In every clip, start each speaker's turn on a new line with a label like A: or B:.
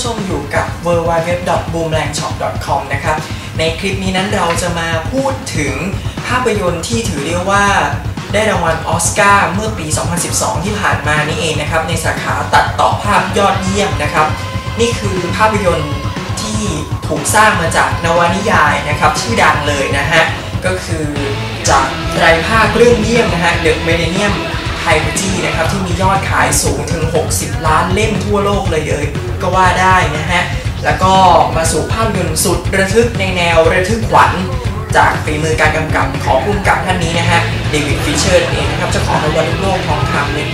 A: ผู้ชมอยู่กับ www.boomlangshop.com นะครับในคลิปนี้นั้นเราจะมาพูดถึงภาพยนตร์ที่ถือได้ว่าได้รางวัลออสการ์เมื่อปี 2012 ที่ผ่านมานี่เองนะครับในสาขาตัดต่อภาพยอดเยี่ยมนะครับนี่คือภาพยนตร์ที่ถูกสร้างมาจากนวนิยายนะครับชื่อดังเลยนะฮะก็คือจากไตรภาคเรื่องเยี่ยมนะฮะ The Millennium Trilogy นะครับที่มียอดขายสูงถึง60 ล้านเล่มทั่วโลกเลยก็ว่าได้นะฮะแล้วก็มาสู่ภาพยนตร์สุดระทึกในแนวระทึกขวัญจากฝีมือการกำกับของผู้กำกับท่านนี้นะฮะเดวิดฟิชเชอร์เองนะครับเจ้าของรางวัลโลกทองคำในปี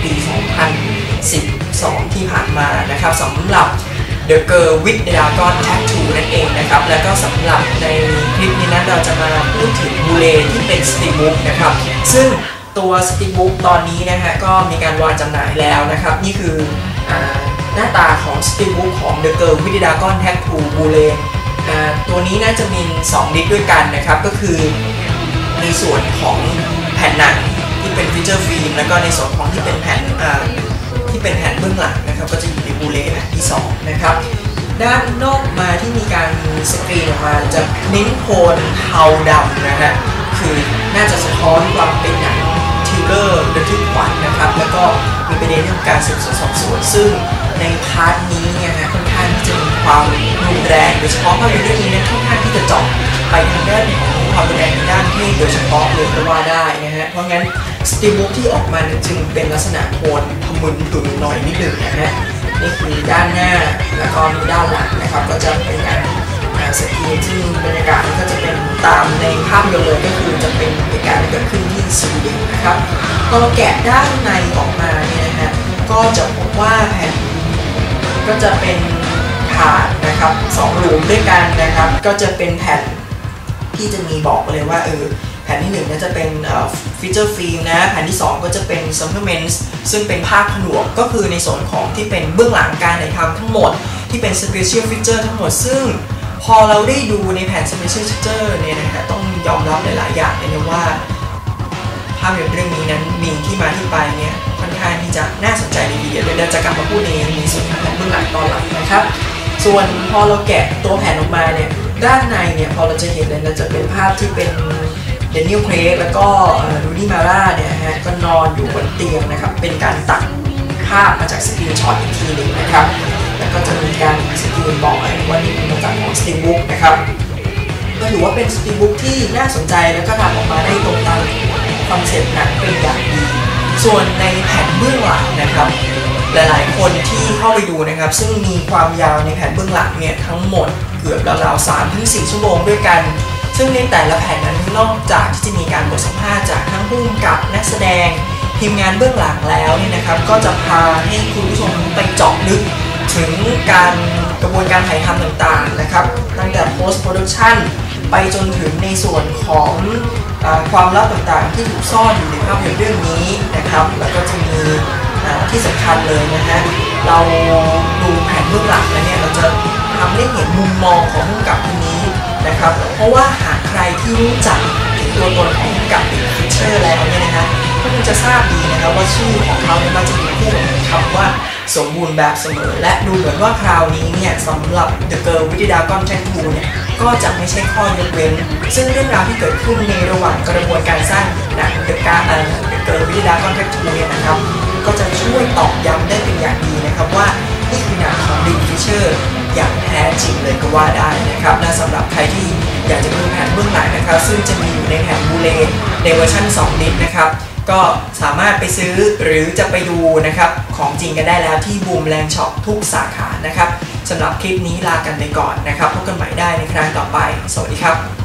A: 2012 ที่ผ่านมานะครับสำหรับ The Girl with the Dragon Tattoo นั่นเองนะครับแล้วก็สำหรับในคลิปนี้นั้นเราจะมาพูดถึงบูเลที่เป็นสตีบุ๊กนะครับซึ่งตัวสตีบุ๊กตอนนี้นะฮะก็มีการวางจำหน่ายแล้วนะครับนี่คือหน้าตาของสตีบุ๊กของ The Girl with the Dragon Tattoo บูเลตัวนี้น่าจะมี2ดิสด้วยกันนะครับก็คือในส่วนของแผ่นหนังที่เป็นฟีเจอร์ฟิล์มแล้วก็ในส่วนของที่เป็นแผ่นเบื้องหลังนะครับก็จะอยู่ในบูเลแผ่นที่2นะครับด้านนอกมาที่มีการสกรีนออกมาจะเน้นโทนเทาดำนะฮะคือน่าจะสะท้อนความเป็นหนังทริลเลอร์ระทึกขวัญนะครับแล้วก็มีประเด็นเรื่องการสืบสวนสอบสวนซึ่งในพาร์ทนี้เนี่ยนะค่อนข้างที่จะมีความรุนแรงโดยเฉพาะภาพยนตร์เรื่องนี้นะค่อนข้างที่จะเจาะไปทางด้านของความรุนแรงในด้านเพศโดยเฉพาะเลยก็ว่าได้นะฮะเพราะงั้นสตีบุ๊กที่ออกมาจึงเป็นลักษณะโทนทะมึนถึงหน่อยนิดหนึ่งนะฮะนี่คือด้านหน้าแล้วก็มีด้านหลังนะครับก็จะเป็นการสกรีนที่บรรยากาศก็จะเป็นตามในภาพยนตร์เลยก็คือจะเป็นเหตุการณ์ที่เกิดขึ้นที่สวีเดนนะครับพอเราแกะด้านในออกมาเนี่ยนะฮะก็จะพบว่าแผ่นก็จะเป็นถาดนะครับ2หลุมด้วยกันนะครับก็จะเป็นแผ่นที่จะมีบอกเลยว่าแผ่นที่1เนี่ยจะเป็นฟีเจอร์ฟิล์มนะแผ่นที่2ก็จะเป็นซัมเมอร์เมนส์ซึ่งเป็นภาพผนวกก็คือในส่วนของที่เป็นเบื้องหลังการถ่ายทำทั้งหมดที่เป็นสเปเชียลฟีเจอร์ทั้งหมดซึ่งพอเราได้ดูในแผ่นสเปเชียลฟีเจอร์เนี่ยนะฮะต้องยอมรับหลายๆอย่างเลยนะว่าภาพยนตร์เรื่องนี้นั้นมีที่มาที่ไปเนี่ยค่อนข้างที่จะน่าสนใจดีๆเดี๋ยวเราจะกลับมาพูดในส่วนของเบื้องหลังตอนหลังนะครับส่วนพอเราแกะตัวแผ่นออกมาเนี่ยด้านในเนี่ยพอเราจะเห็นเลยเราจะเป็นภาพที่เป็นเดนิเอล เครกแล้วก็รูดี้มาร่าเนี่ยฮะก็นอนอยู่บนเตียงนะครับเป็นการตัดภาพมาจากสกรีนช็อตอีกทีหนึ่งนะครับแล้วก็จะมีการสกรีนบอกว่านี่เป็นมาจากของสตีบุ๊กนะครับก็ถือว่าเป็นสตีบุ๊กที่น่าสนใจแล้วก็ทำออกมาได้ตรงตามคอนเซ็ปต์หนังเป็นอย่างดีส่วนในแผ่นเบื้องหลังนะครับหลายๆคนที่เข้าไปดูนะครับซึ่งมีความยาวในแผ่นเบื้องหลังเนี่ยทั้งหมดเกือบราวๆ 3-4 ชั่วโมงด้วยกันซึ่งในแต่ละแผ่นนั้นนอกจากที่จะมีการบทสัมภาษณ์จากทั้งผู้กำกับนักแสดงทีมงานเบื้องหลังแล้วเนี่ยนะครับก็จะพาให้คุณผู้ชมไปเจาะลึกถึงการกระบวนการถ่ายทำต่างๆนะครับตั้งแต่ post production ไปจนถึงในส่วนของความลับต่างๆที่ถูกซ่อนอยู่ในภาพยนตร์เรื่องนี้นะครับแล้วก็จะมีที่สำคัญเลยนะฮะเราดูแผ่นเบื้องหลังแล้วเนี่ยเราจะทำให้เห็นมุมมองของผู้กำกับคนนี้นะครับเพราะว่าหากใครที่รู้จักตัวตนของผู้กำกับฟิชเชอร์แล้วเนี่ยนะฮะก็คงจะทราบดีนะครับว่าชื่อของเขาเนี่ยมันจะมีคู่กับคำว่าสมบูรณ์แบบเสมอและดูเหมือนว่าคราวนี้เนี่ยสำหรับ The Girl with the Dragon Tattoo เนี่ยก็จะไม่ใช่ข้อยกเว้นซึ่งเรื่องราวที่เกิดขึ้นในระหว่างกระบวนการสร้างหนัง The Girl with the Dragon Tattoo เนี่ยนะครับก็จะช่วยตอกย้ำได้เป็นอย่างดีนะครับว่านี่คือหนังของดิฟิชเชอร์อย่างแท้จริงเลยก็ว่าได้นะครับและสำหรับใครที่อยากจะดูแผ่นเบื้องหลังนะครับซึ่งจะมีอยู่ในแผ่นบูเลในเวอร์ชัน2ดิสนะครับก็สามารถไปซื้อหรือจะไปดูนะครับของจริงกันได้แล้วที่บูมแลนด์ช็อปทุกสาขานะครับสำหรับคลิปนี้ลากันไปก่อนนะครับพบกันใหม่ได้ในครั้งต่อไปสวัสดีครับ